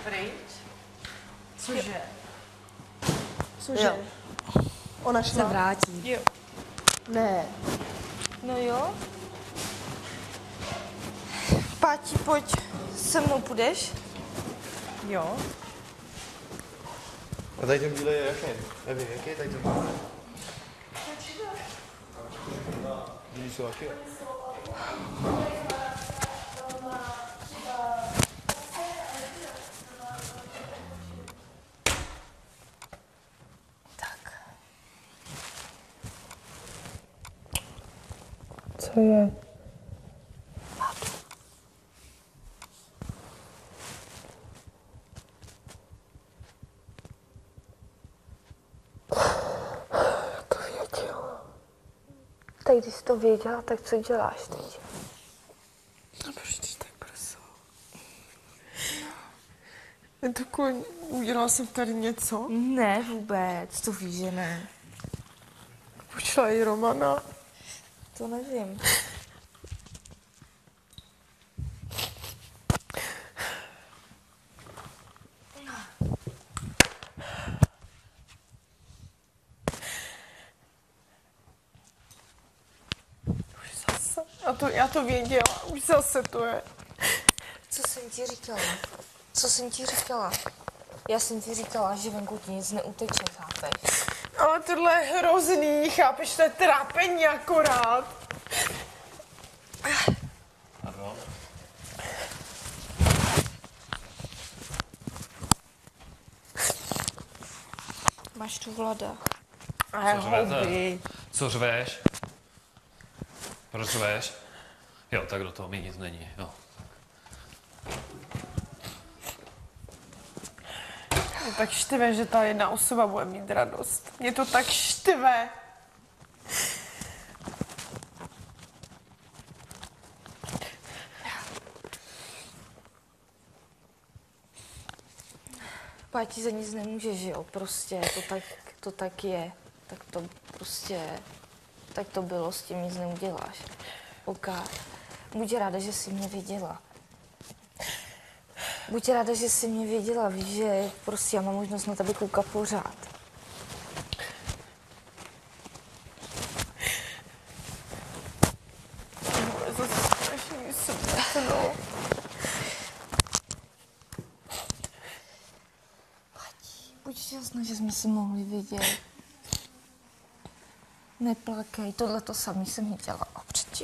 pryč. Cože? Cože? Ona Se šla? vrátí. Jo. Ne. No jo. Páti, pojď. Se mnou půjdeš? Jo. A tady ten díl je jaký? Nevím, jaký je tady ten díl? Díly jsou jaký? Tak. Co je? To věděl. Tak když jsi to věděla, tak co děláš teď? A proč ty tak brzo? Takový, udělala jsem tady něco? Ne, vůbec, to víš, že ne. Počula i Romana. To nevím. Už zase. Já to věděla, už zase to je. Co jsem ti říkala? Co jsem ti říkala? Já jsem ti říkala, že venku ti nic neuteče, chápeš? Ale tohle je hrozný, chápeš, to je trápení akorát. Pardon? Máš tu Vlada. A Co řvete? houby. Co řveš? Proč řveš? Jo, tak do toho mi nic není, jo. Mě tak štve, že ta jedna osoba bude mít radost. Mě to tak štve. Páti za nic nemůže, že jo? Prostě to tak je. Tak to prostě, tak to bylo, s tím nic neuděláš. OK. Buď ráda, že jsi mě viděla. Buď ráda, že jsi mě viděla, víš, že prostě já mám možnost na tebe koukat pořád. To je zase strašný smrt, no. Buď šťastná, že jsme se mohli vidět. Neplakej, tohle to samý jsem jí dělala předtím.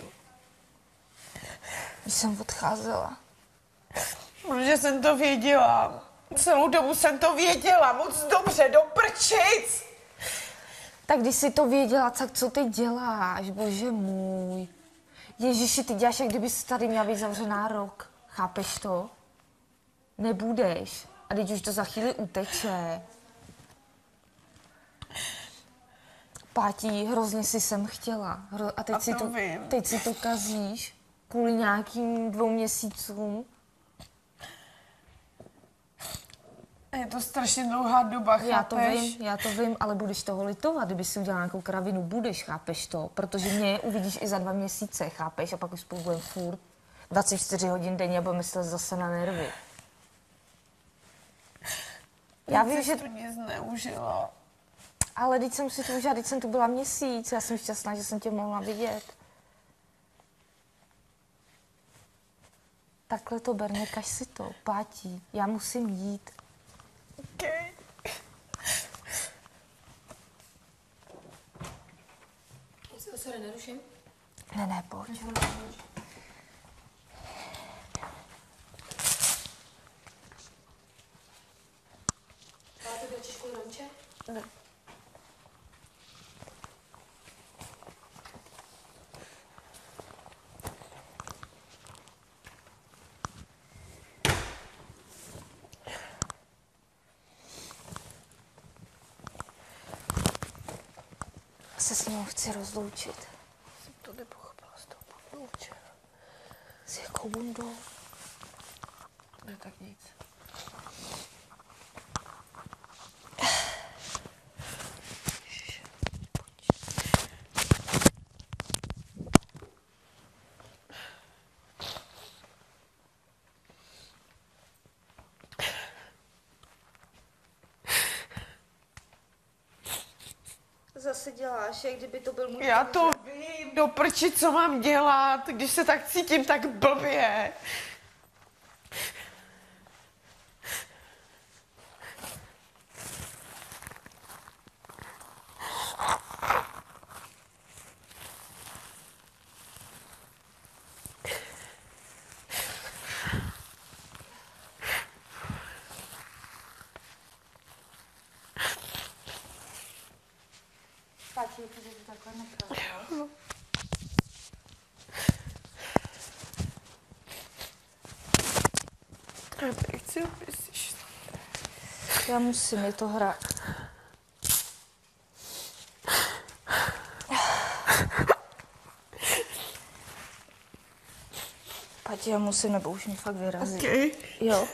Když jsem odcházela. Protože jsem to věděla. Celou dobu jsem to věděla, moc dobře, do prčic. Tak když jsi to věděla, tak co ty děláš, bože můj. Ježiši, ty děláš, jak kdyby jsi tady měla být zavřená rok. Chápeš to? Nebudeš. A teď už to za chvíli uteče. Pátí, hrozně si jsem chtěla. A teď, A si to vím. teď si to kazíš kvůli nějakým 2 měsícům. Je to strašně dlouhá doba, chápeš? Já to vím, ale budeš toho litovat, kdyby si udělala nějakou kravinu, budeš, chápeš to? Protože mě uvidíš i za 2 měsíce, chápeš? A pak už spolu budeme furt 24 hodin denně a budeme myslet zase na nervy. Já vím, že... to nic neužila. Ale teď jsem si to užila, teď jsem tu byla měsíc, já jsem šťastná, že jsem tě mohla vidět. Takhle to ber, nekaž si to, Pátí, já musím jít. Okay. Sorry, neruším. Ne, pojď. Máte do Češku Ronče? Ne. Se s ním chci rozloučit. Jsem to nepochopila s tou bundou včera. S jakou bundou? Ne, tak nic. zase děláš, jak kdyby to byl můj Já to vím, do prči, co mám dělat, když se tak cítím tak blbě. Pati, protože to takhle nechápu. Chci, aby si šla. Já musím, je to hra. Pati, já musím, nebo už mě fakt vyrazí. Okay. Jo.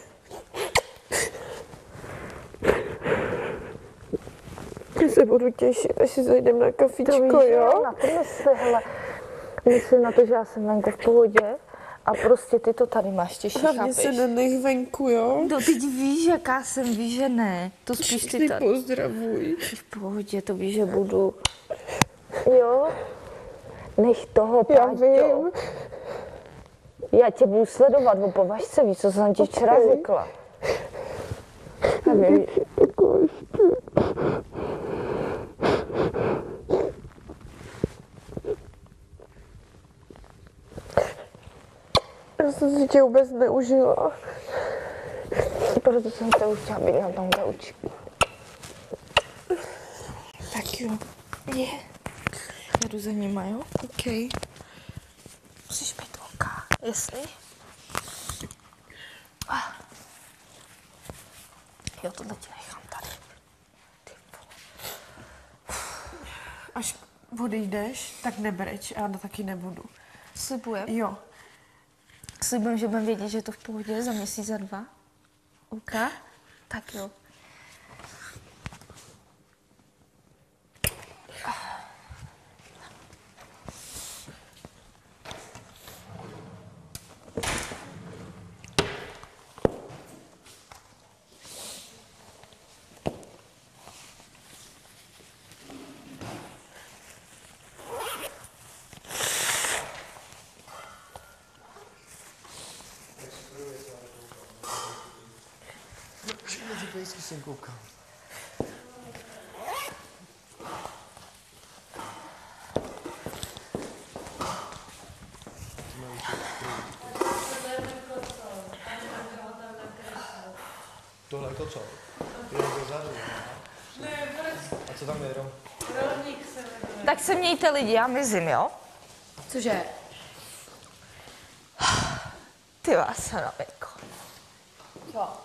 Já se budu těšit, až si zajdem na kafičko, jo? Na to mysli, hele. Myslím na to, že já jsem venku v pohodě a prostě ty to tady máš těžší, Hlavně chápeš? se nenech venku, jo? No teď víš, jaká jsem, víš, že ne. To spíš ty Všechny tady. pozdravuj. Jsi v pohodě, to víš, že budu. Jo? Nech toho, Já Páťo. vím. Já tě budu sledovat o považce, víš, co jsem ti včera řekla. Hele, Já jsem si tě vůbec neužila. proto jsem se už chtěla být na tom gauči. Tak jo. Je. Já jdu za nima, jo? OK. Musíš být oka, jestli? Jo, tohle ti nechám tady. Ty vole. Až odejdeš, tak nebreč, já taky nebudu. Slibujem. Jo. Slibujem, že budeme vědět, že je to v pohodě za měsíc, za 2. OK? Tak jo. Vždycky jsem koukal. Tohle je to co? Je dozadu. A co tam jedou? Tak se mějte lidi, já mizím, jo? Cože? Ty vás, Hrabenko. Co?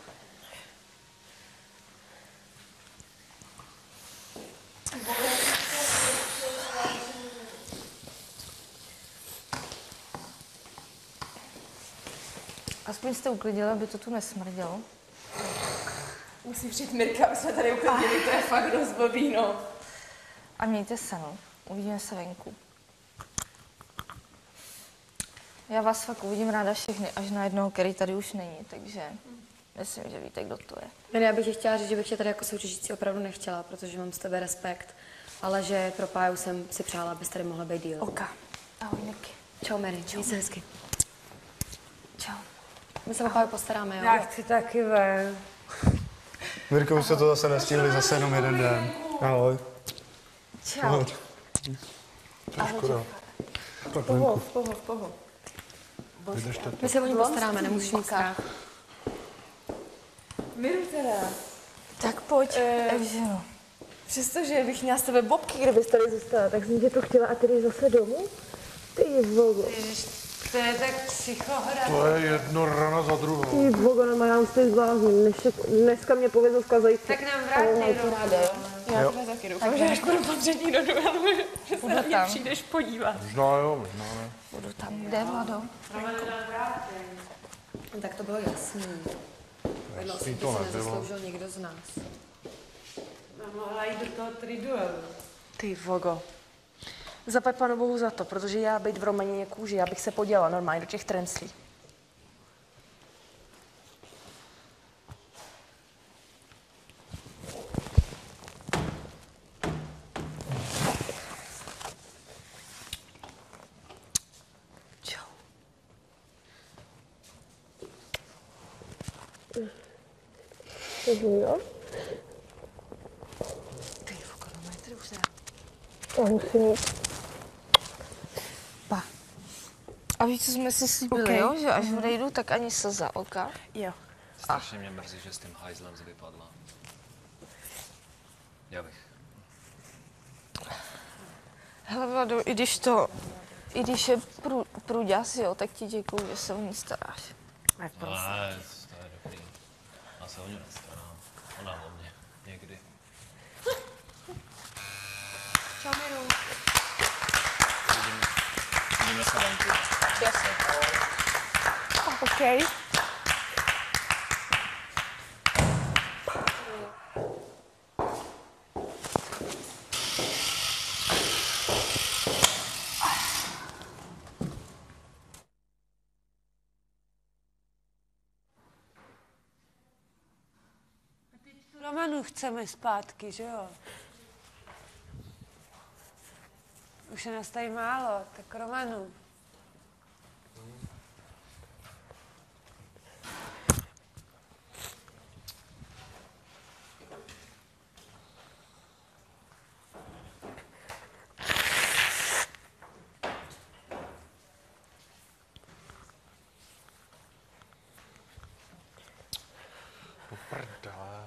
Aspoň jste uklidili, aby to tu nesmrdělo. Musí přijít Mirka, aby jsme tady uklidili, to je fakt dost blbý, no. A mějte se, no. Uvidíme se venku. Já vás fakt uvidím ráda všechny, až na jednoho, který tady už není, takže myslím, že víte, kdo to je. Jane, já bych tě chtěla říct, že bych tě tady jako soutěžící opravdu nechtěla, protože mám z tebe respekt, ale že pro Páju jsem si přála, abys tady mohla být díl. Oka. Ahoj, Niky. Čau, Mary, měj se hezky. Čau. My se o Páju postaráme, jo? Já chci taky ven. Mirko, už se to zase nestihli, zase jenom jeden den. Ahoj. Čau. Pohoď. Škoda. Tak venku. Poho. Vydržte to. My se o ní postaráme, nemusíš mít strach. Miru teda. Tak pojď, Evženo. Přestože bych měla z tebe bobky, kdybys tady zůstala, tak jsem tě to chtěla a ty jdeš zase domů? Ty vogo. To je tak psychohra. To je jedno ráno za druhou. Ty vogo, no já už teď zblázním. Dneska mě povězou zkazající. Tak nám vrátí ráda, jo? Já tebe taky doufám, že až budu potřební do duelu, že se na mě tam. přijdeš podívat. Možná jo, možná ne. Budu tam. Kde, Vlado? No, tak to bylo jasný. Vedlo Jasný si to si nebylo. nezasloužil nikdo z nás. Mohla jít do toho triduelu. Ty vogo. Zaplať Pánu Bohu za to, protože já být v Romanině kůži, já bych se podělala normálně do těch trenslí. Takže jo. Ty kronometry už Já musím jít. Pa. A víš, co jsme si slíbili, Okay. jo? Že až odejdu, tak ani slza oka. Jo. Strašně mě mrzí, že s tím hajzlem jsi vypadla. Já bych. Hele, Vlado, i když je průděs, jo, tak ti děkuju, že se o ní staráš. Ne, to je dobrý. Já se o ní nestarám. Ona o mě. Někdy. Čau, Miru. Vidíme se venku. OK. Romanu chceme zpátky, že jo? Už je nás tady málo, tak Romanu. Do prdele.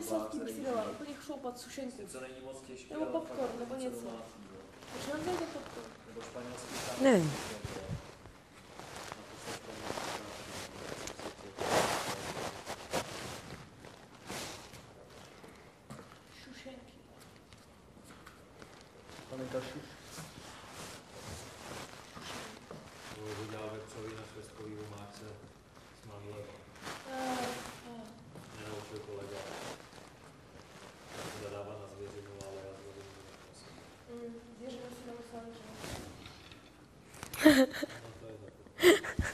sladký bych si dala, úplně chloupat sušenku. Nebo popcorn, nebo něco. Proč nám nejde popcorn? Nevím. Šušenky. Paninka Šuš. Udělal vepřový na švestkový omáčce s mandlem. Nenaučil kolega. To dává na zvěřinu, ale já zvěřinu neprosím. Zvěřinu si nemusela říct. No to je tak.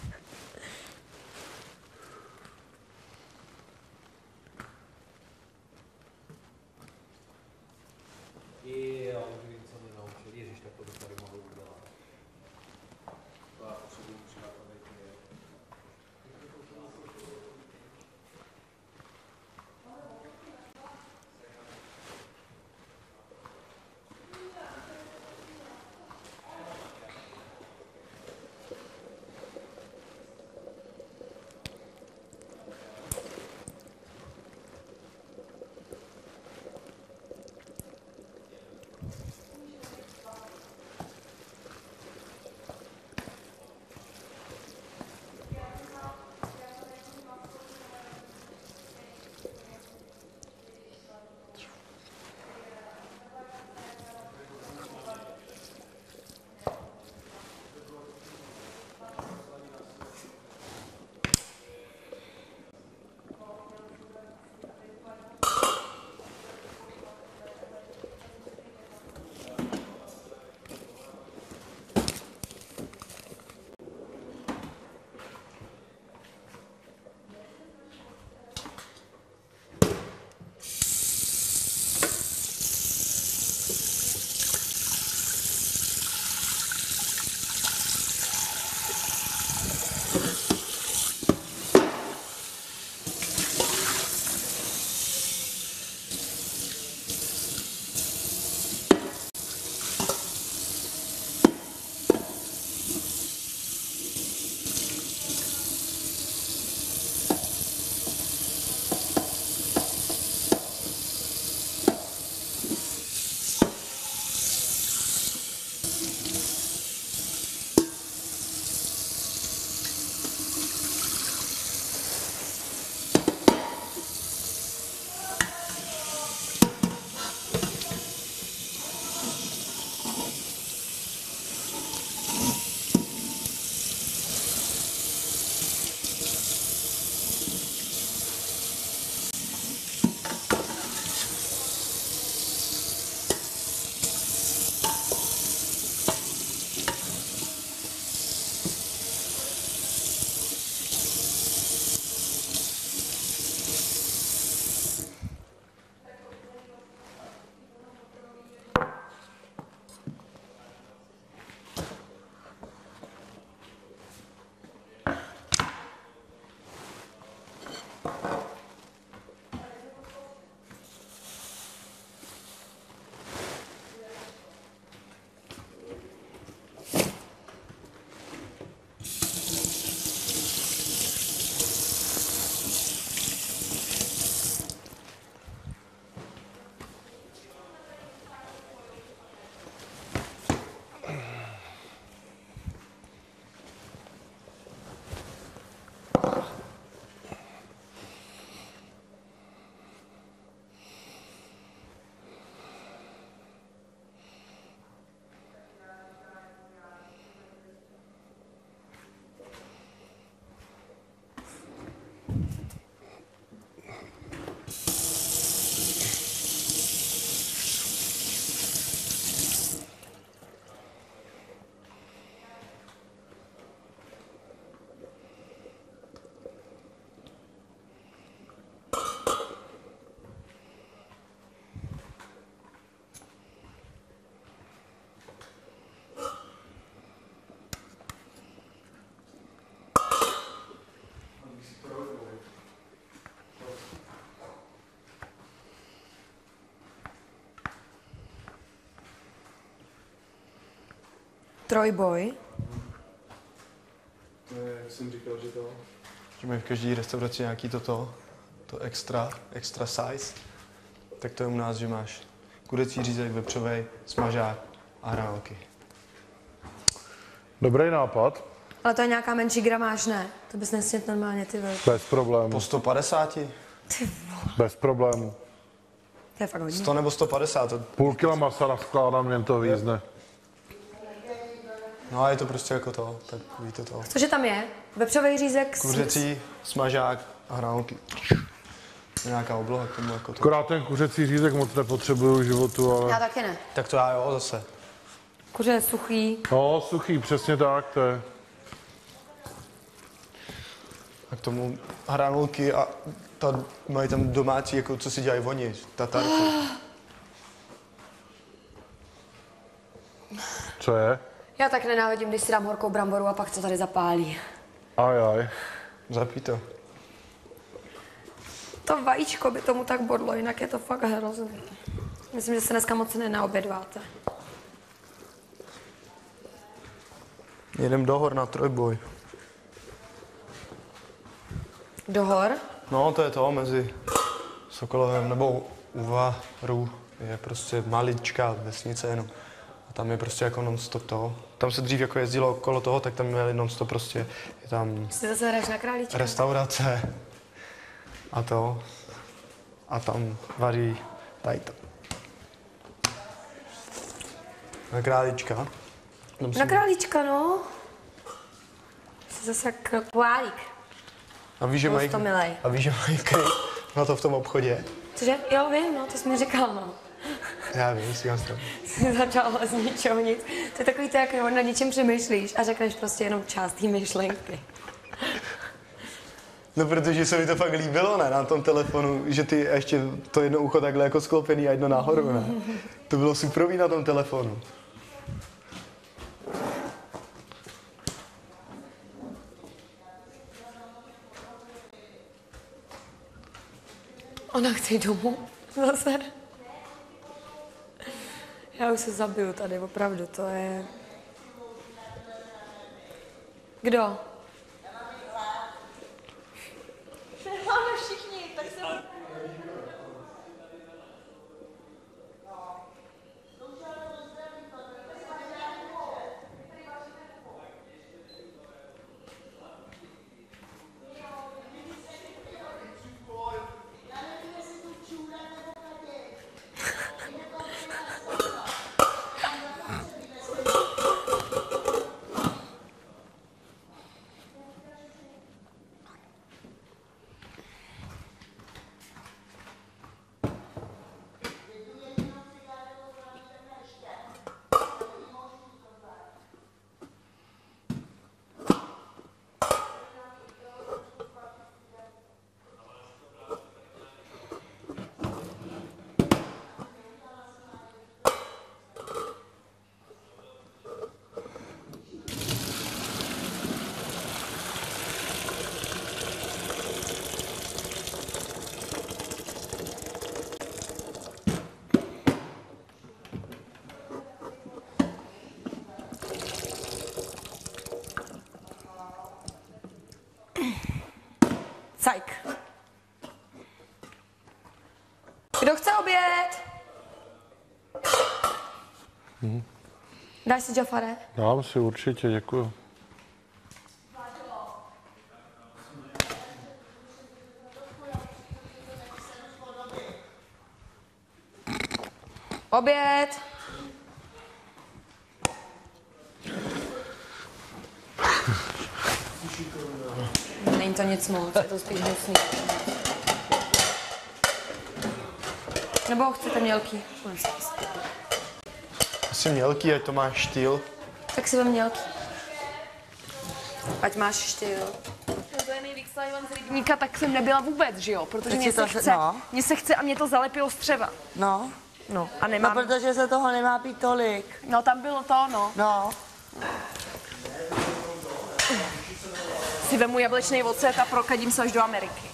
Jo, už vím, co mě naučil. Ježiš, tak to bych tady mohl udělat. To já potřebuji přidat, abych měl. Trojboj. To je, jak jsem říkal, že mají v každé restauraci nějaký to extra size. tak to je u nás, že máš kuřecí řízek, vepřovej, smažák a hranolky. Dobrý nápad, Ale to je nějaká menší gramáž, ne? To bys nesnět normálně, ty vole. bez problémů, Po 150? bez problémů. To je fakt hodně. 100 nebo 150, to, Půl kila masa naskládám, jen to vízne. no a je to prostě jako to, tak víte to. Cože tam je? Vepřový řízek Kuřecí, smažák a hranolky. Nějaká obloha k tomu jako to. Akorát ten kuřecí řízek moc nepotřebuju v životu, Já ale... taky ne. Tak to já jo, zase. Kuře je suchý. No, suchý, přesně tak, to je. A k tomu hranolky a mají tam domácí, jako co si dělají oni, tatarky. Co je? Já tak nenávidím, když si dám horkou bramboru a pak to tady zapálí. Ajaj. Zapí to. To vajíčko by tomu tak bodlo, jinak je to fakt hrozný. Myslím, že se dneska moc nenaobědváte. Jedem do hor na trojboj. Do hor? No, to je to mezi Sokolovem nebo u Varu. Je prostě maličká vesnice jenom. A tam je prostě jako non-stop toho. Tam se dřív jako jezdilo okolo toho, tak tam měli non-stop prostě. Je tam Jsi zase hraješ na králíčka? restaurace a to. A tam vaří tady to. Na králíčka. Tam Na králíčka, no. Jsi zase jak kválík. A víš, že mají, to milej. a víš, že mají kryt na to v tom obchodě? Cože? Jo, vím, no, to jsi mi říkal, no. Já vím, si to. Jsi začal z ničeho nic. To je takový to, jak na něčem přemýšlíš a řekneš prostě jenom část té myšlenky. No, protože se mi to fakt líbilo, ne, na tom telefonu, že ty ještě to jedno ucho takhle jako sklopený a jedno nahoru, ne. To bylo superový na tom telefonu. Ona chce jít domů. Zase. Já už se zabiju tady, opravdu, to je... Kdo? Máme všichni, tak se... Cajk. Kdo chce oběd? Dáš si Jafare? Dám si určitě, děkuju. Oběd. Není to nic moc, je to spíš hnusný. Nebo chcete mělký? Asi mělký, ať to máš štýl. Tak si vem mělký. Ať máš štýl. To je nejvíc z rybníka, tak jsem nebyla vůbec, že jo? Protože mě se to- chce, no. mně se chce a mě to zalepilo střeva. No, No a no, nemám. protože se toho nemá pít tolik. No tam bylo to, no. No, Si vemu jablečný ocet a prokadím se až do Ameriky.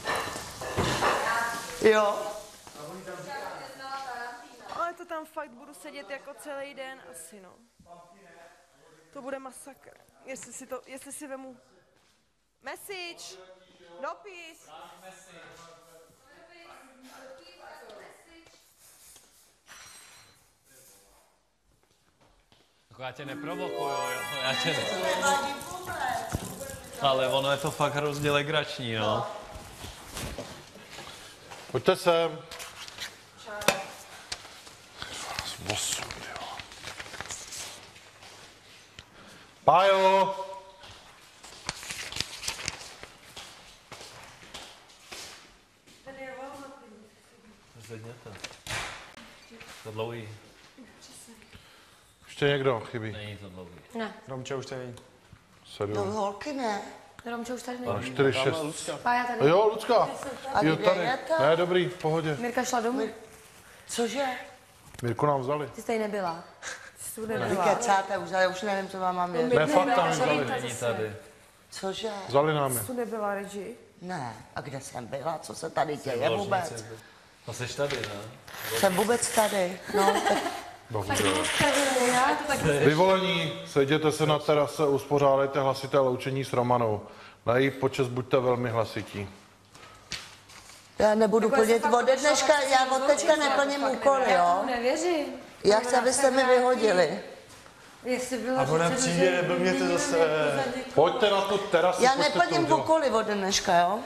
jo. Ale to tam fakt budu sedět jako celý den asi, no. To bude masakr. Jestli si vemu message, dopis. Jako já tě neprovokuju, jo. Já tě Ale ono je to fakt hrozně legrační, no. Pojďte sem. 8, jo. Pájo! Zvedněte. To dlouhý. Ještě někdo chybí? Není to dlouhý. Ne. Romče už tady. 7. No holky ne. Romčo už tady není. 4, 6. Pája tady. Jo, Lucka. A Jo, kde tady. je to? Ne, dobrý, v pohodě. Mirka šla domů. Cože? Mirku nám vzali. Ty jsi tady nebyla. Vy kecáte už, ale už nevím, co vám mám vědět. Ne, fakt tam vzali. Není tady. Cože? Vzali nám je. Tu nebyla, Regi. Ne. A kde jsem byla? Co se tady děje vůbec? No jsi tady, ne? Jsem vůbec tady. No, tak Bohužel. Vyvolení, sejděte se na terase, uspořádejte hlasité loučení s Romanou. Na její počest buďte velmi hlasití. já nebudu plnit ode dneška, já od teďka neplním úkoly, jo? Nevěřím. Já chci, abyste mi vyhodili. Jestli byla, A ona přijde, neblbněte zase. Pojďte na tu terasu, Já pojďte to neplním udělat. úkoly ode dneška, jo?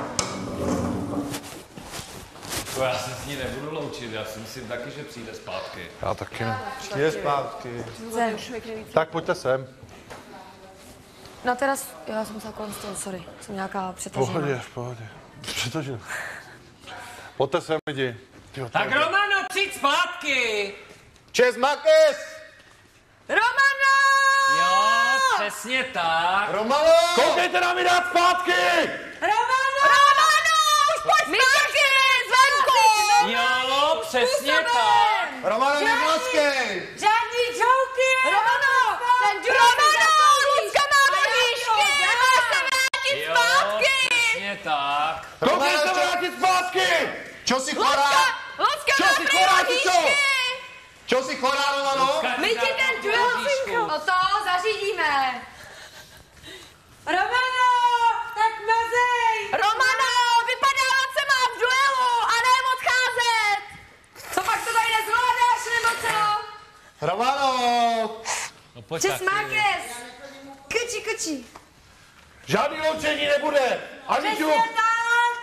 To já se s ní nebudu loučit, já si myslím taky, že přijde zpátky. Já taky ne. Přijde zpátky. Tak pojďte sem. No teraz, já jsem se kolem stolu, sorry. Jsem nějaká V přetažená. pohodě, v pohodě. Přetažená. Pojďte sem, lidi. Tyjo, Tak Romano, přijď zpátky! Čes Makes! Romano! Jo, přesně tak. Romano! Koukejte nám ji dát zpátky! Romano! Romano! Už pojď zpátky! Zvenku! Jo, přesně tak. Romano, neplaskej! Žádný joky! Romano! Ten Romano! Lucka má vrníčky! Má se vrátit Jo, zpátky! přesně tak. Koukej se vrátit zpátky! Čo si chorá? Lucka Čo má si chorá, ty co? vrníčky! Čo si chorá, Romano? My ti ten duel o to zařídíme. Romano, tak mazej! Romano, vypadávat se má v duelu a ne odcházet! Co pak to tady nezvládáš, nebo co? Romano! No pojď Čes taky. Marquez! Kči. Žádný loučení nebude! Ani tu! Přesně tak!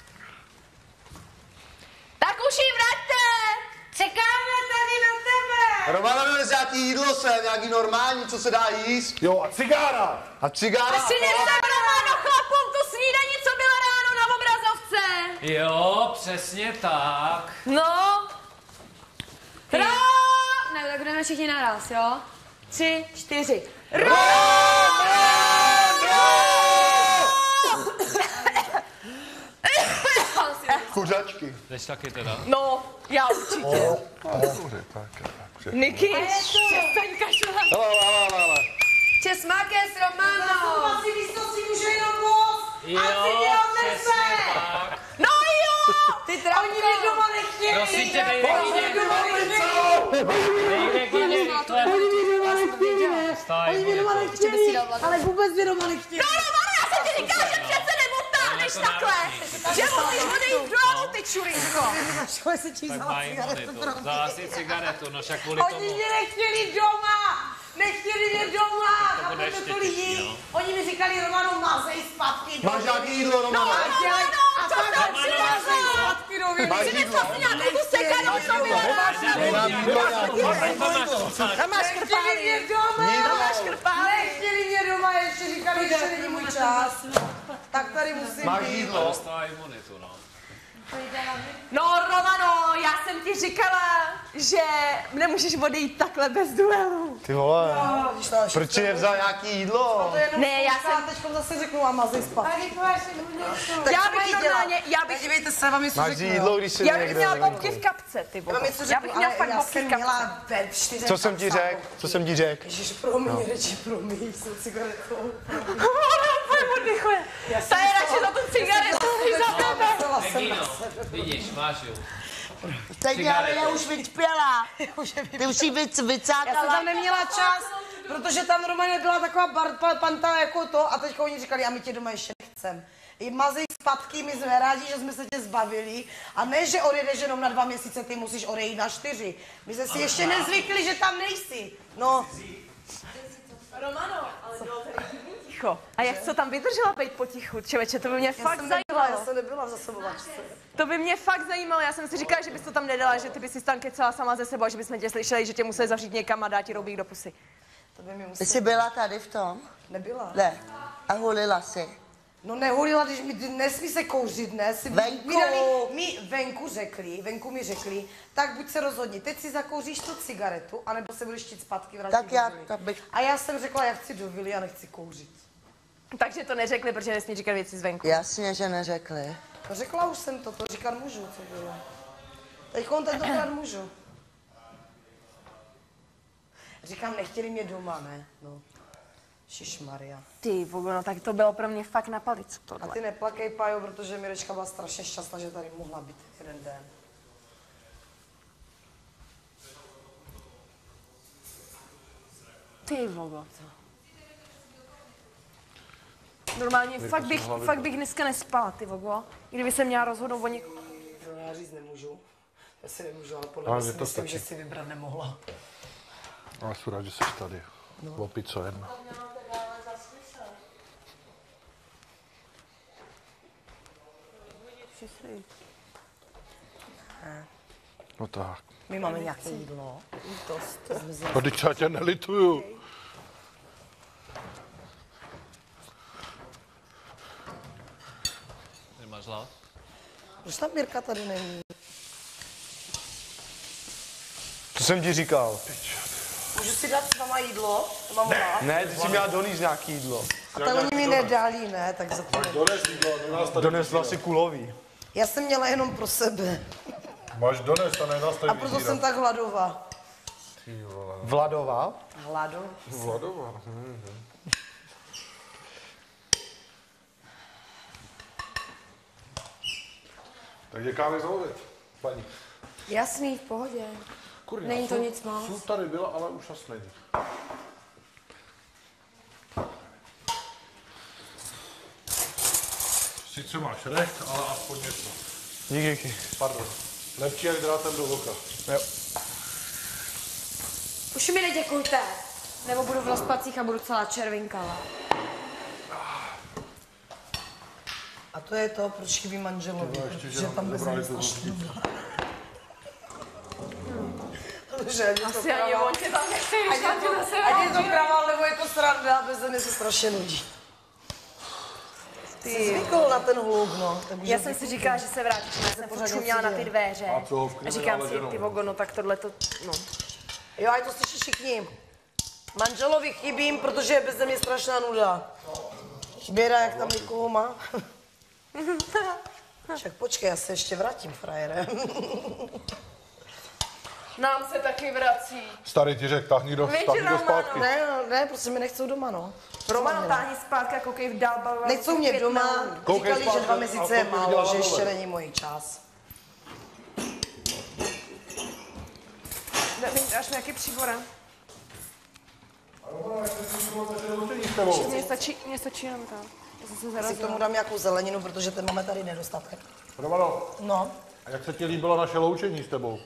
Tak už jí vraťte! Čekáme tady na tebe! Romano, dnes nějaký jídlo sem, nějaký normální, co se dá jíst. Jo, a cigára! A cigára? Přinesem Romano chlapům tu snídani, co byla ráno na obrazovce! Jo, přesně tak. No. Ne, tak budeme všichni naraz, jo? 3, 4. Kuřačky. Jdeš taky teda. No, já určitě. Niky, přestaň kašlat. Hele. Čes Marquez, Romano. Asi místo si může jenom moc. Jo, přesně tak. No jo! Ty Oni mě trapko. doma nechtěli. Prosím tě, dej Regině rychle. Vstaj, bude to. Ale vůbec mě doma nechtěli. No Romano, já jsem ti říkala, že přece nemotáhneš takhle. Že musíš odejít v duelu, ty čurinko. Škoda se ti Tak vzala mají cigaretu. monitor. Zási cigaretu, no však kvůli Oni tomu. mě nechtěli doma. Nechtěli mě doma. To bude Chápete ještě to těžší, lidi? no. Oni mi říkali, Romano, mazej zpátky. Máš nějaký jídlo, Romano? A co tak tam mazej přinesla? zpátky do viny. Máš jídlo? Přinesla si nějakou tu sekanou, co byla ráno. Dej nám jídlo nějaký. Tam máš krpály. Mě doma. Jídlo. Nechtěli mě doma, ještě říkali, že není můj čas. Tak tady musím Máš být. jídlo? Dostala imunitu, no. No, Romano, já jsem ti říkala, že nemůžeš odejít takhle bez duelu. Ty vole. Proč si nevzal nějaký jídlo? Ne, já jsem... Teďkom zase řeknu a mazej zpátky. Já bych Dívejte se, vám něco Máš řeknu. jídlo, když si Já bych někde měla venku. bobky v kapce, ty vole. Vám něco Já bych řeknu, měla ale fakt já bobky jsem v kapce. měla ve 4. Co jsem ti řekl? Co jsem ti řekl? Ježiš, promiň, Reči, promiň, jsem cigaretou. Oddychuje. Ta je radši za tu cigaretu, než za tebe. Regino, vidíš, máš ju. Teď já už vyčpěla. Ty už jí Já jsem vycákala. tam neměla čas, Protože tam normálně byla taková panta jako to a teďka oni říkali, a my tě doma ještě nechcem. I mazej zpátky, my jsme rádi, že jsme se tě zbavili. A ne, že odejdeš jenom na 2 měsíce, ty musíš odejít na 4. My jsme si ještě nezvykli, že tam nejsi. No. Romano, ale bylo tady ticho. A jak co tam vydržela být potichu, člověče, to by mě fakt zajímalo. Já jsem nebyla v zasobovačce. To by mě fakt zajímalo, já jsem si říkala, že bys to tam nedala, že ty bys si tam kecala sama ze sebou a že bychom tě slyšeli, že tě museli zavřít někam a dát ti roubík do pusy. To by mi Ty museli. jsi byla tady v tom? Nebyla. Ne. A hulila si? No nehulila, když mi nesmí se kouřit, ne? Venku. Venku mi řekli, tak buď se rozhodni, teď si zakouříš tu cigaretu, anebo se budeš chtít zpátky vrátit Tak do já, vily. tak bych... A já jsem řekla, já chci do vily a nechci kouřit. Takže to neřekli, protože nesmí říkat věci zvenku. Jasně, že neřekli. No řekla už jsem to říkat můžu, co bylo. Teďkon tentokrát můžu. Říkám, nechtěli mě doma, ne? No. Šišmarja. Ty vogo, no tak to bylo pro mě fakt na palicu A tohle. ty neplakej, Pájo, protože Mirečka byla strašně šťastná, že tady mohla být jeden den. Ty vogo. Normálně fakt bych dneska nespala, ty vogo. I kdyby se měla rozhodnout o někoho. No, já říct nemůžu. Já si nemůžu, ale podle mě si myslím, že si vybrat nemohla. Ale jsem rád, že jsi tady. Opico jedna. No tak. My máme nějaké jídlo. To jsme No teď já tě nelituju. Nemáš hlad? Proč ta Mirka tady není? Co jsem ti říkal? Můžu si dát s váma jídlo? Mám hlad. Ne, ty si měla donést nějaký jídlo. A tak oni mi nedali, ne? Tak za to Donesla si kulový. Já jsem měla jenom pro sebe. Máš donést a ne nás tady A proto jsem tak hladová. Vladová? Hlado? Vladová. Tak je kávy zlovit, paní. Jasný, v pohodě. Kurňa, Není to nic moc. Sůl tady byla, ale už asi není. Sice máš recht, ale aspoň něco. Díky. Pardon. Lepší jak drátem do oka. Jo. Už mi neděkujte, nebo budu v rozpacích a budu celá červinkala. A to je to, proč chybí manželovi, protože tam bez mě strašně dobrá. Asi ani on tě tam nechce, Ať je to kravál, nebo je to sranda, bez mě se strašně nudí. Ty jsi zvykl na ten hluk, no. Já jsem si říkala, že se vrátíš, já jsem furt šuměla na ty dveře. A co ho v A kriminále říkám si, ženou? ty vogo, no tak tohle to, no. Jo, ať to slyší všichni. Manželovi chybím, protože je bez mě strašná nuda. Běda, jak tam někoho má. Však počkej, já se ještě vrátím, frajere. Nám se taky vrací. Starý ti řekl, táhni do zpátky. Ne, prostě mi nechcou doma, no. Romano, táhni zpátky a koukej v dál. Nechcou mě doma, Koukej říkali, že zpátky, 2 měsíce je a potom málo, dělá že ještě hlavu. není můj čas. Dáš nějaký příborem? Tebou. Mně stačí jenom to. To jsem se Si k zarazila. tomu dám nějakou zeleninu, protože ten máme tady nedostatek. Romano, No. a jak se ti líbilo naše loučení s tebou?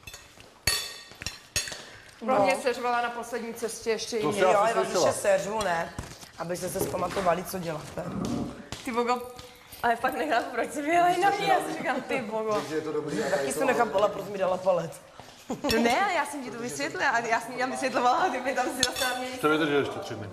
Pro mě seřvala na poslední cestě ještě To jiný. si Jo, asi já vám slyšela. ještě seřvu, ne? Abyste se zpamatovali, co děláte. Ty vogo, ale fakt nechápu, proč se vyjeli na mě, já si říkám, ty vogo. Taky se nechápala, proč mi dala palec. No ne, ale já jsem ti to vysvětlila, a já jsem ti tam vysvětlovala, a ty mi tam si zase na mě... To vydrží ještě 3 dny.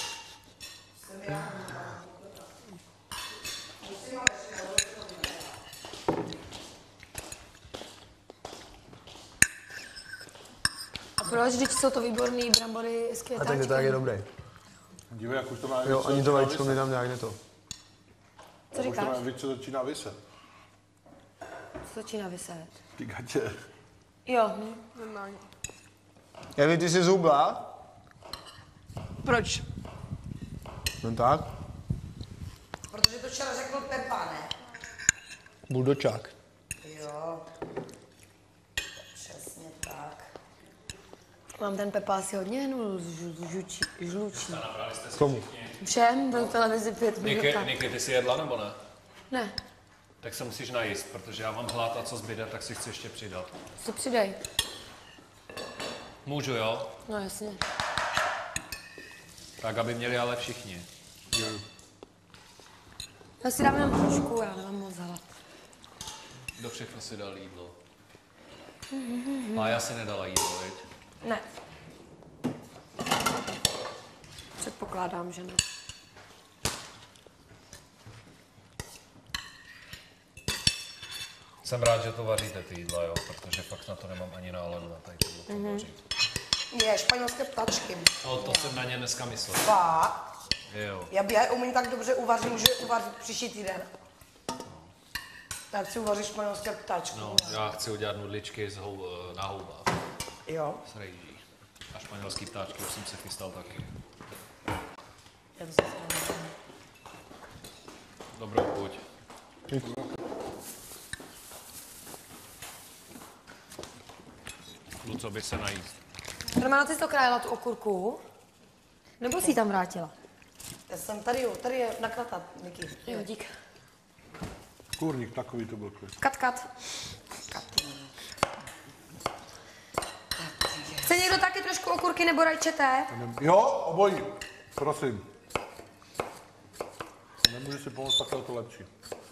A proč, když jsou to výborný brambory s A tak je květáčkem? tak je dobrý. Dívej, jak už to má Jo, ani to vajíčko mi tam nějak neto. Co říkáš? Víc se začíná vyset. Co začíná vyset? Ty gatě. Jo, normálně. Evi, ty jsi zhubla? Proč? No tak. Protože to včera řekl Pepa, ne? Buldočák. Jo. Přesně tak. Mám ten Pepa asi hodně žlučí. Komu? Všem byl v televizi 5 minut. Niky, ty jsi jedla nebo ne? Ne, Tak se musíš najíst, protože já mám hlad a co zbyde, tak si chci ještě přidat. si přidej. Můžu, jo? No jasně. Tak, aby měli ale všichni. Já si dám jenom trošku, já nemám moc hlad. Kdo všechno si dal jídlo? A já si nedala jídlo, viď? Ne. Předpokládám, že ne. Jsem rád, že to vaříte ty jídla, jo, protože fakt na to nemám ani náladu na tady tohle vařit. Je, španělské ptačky. No, to jsem na ně dneska myslel. Fakt? Jo. Já je umím tak dobře uvařit, můžu uvařit příští týden. Tak chci uvařit španělské ptačky. No, já chci udělat nudličky na houbách. Jo. S rejží. A španělský ptáčky už jsem se chystal taky. Já to se Dobrou chuť. Luco by se najíst. Romano, ty jsi to krájela tu okurku? Nebo jsi ji tam vrátila? Já jsem tady, jo, tady je nakratá, Niky. Jo, dík. Kurník, takový to byl klid. Kat. Chce někdo taky trošku okurky nebo rajčete? Jo, obojí, prosím. Nemůžu si pomoct, takhle to lepší.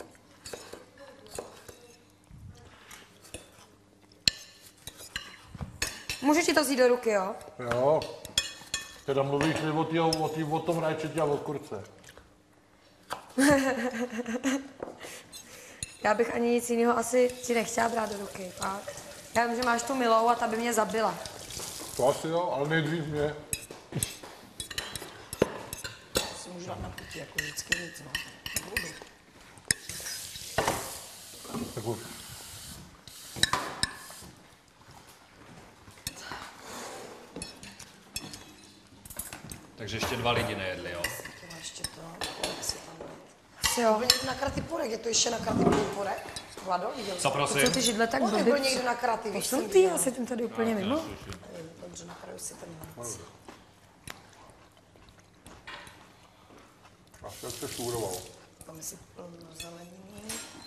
Můžu ti to vzít do ruky, jo? Jo. Teda mluvíš mi o tom rajčetě a o kurce. Já bych ani nic jiného asi ti nechtěla brát do ruky, fakt. Já vím, že máš tu milou a ta by mě zabila. To asi jo, ale nejdřív mě. Si můžu dát na půtě, jako vždycky nic, no. Budu. Tak už. Takže ještě 2 lidi nejedli, jo? Ještě to, jak si tam dát. Jo. Byl někdo na kratý porek, je to ještě na kratý porek? Vlado, viděl jsi? Co prosím? Co ty židle tak Porek blbý? byl někdo na kratý, víš, Jsem jsem ty, viděla. já jsem tím tady úplně mimo. Dobře, nakraju si ten hlad. A jak se šúroval. Tam si plno zeleniny.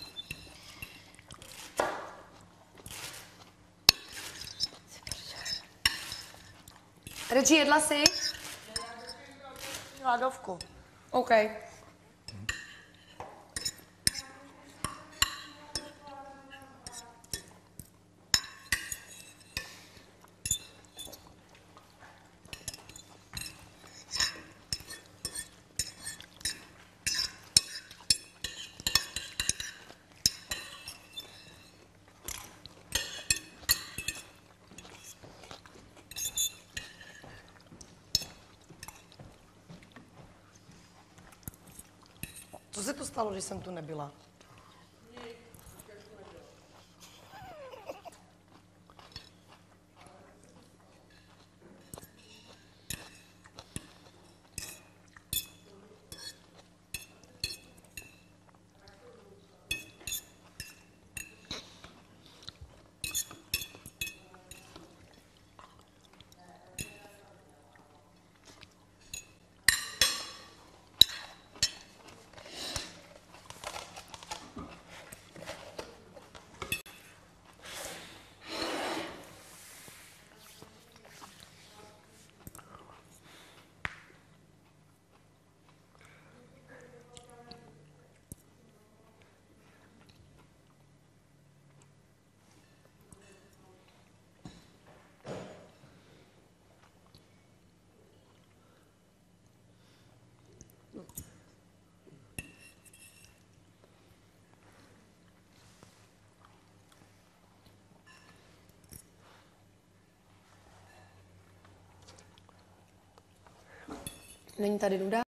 Reči, jedla jsi? Hladovku. OK. Co se to stalo, když jsem tu nebyla? Není tady nuda?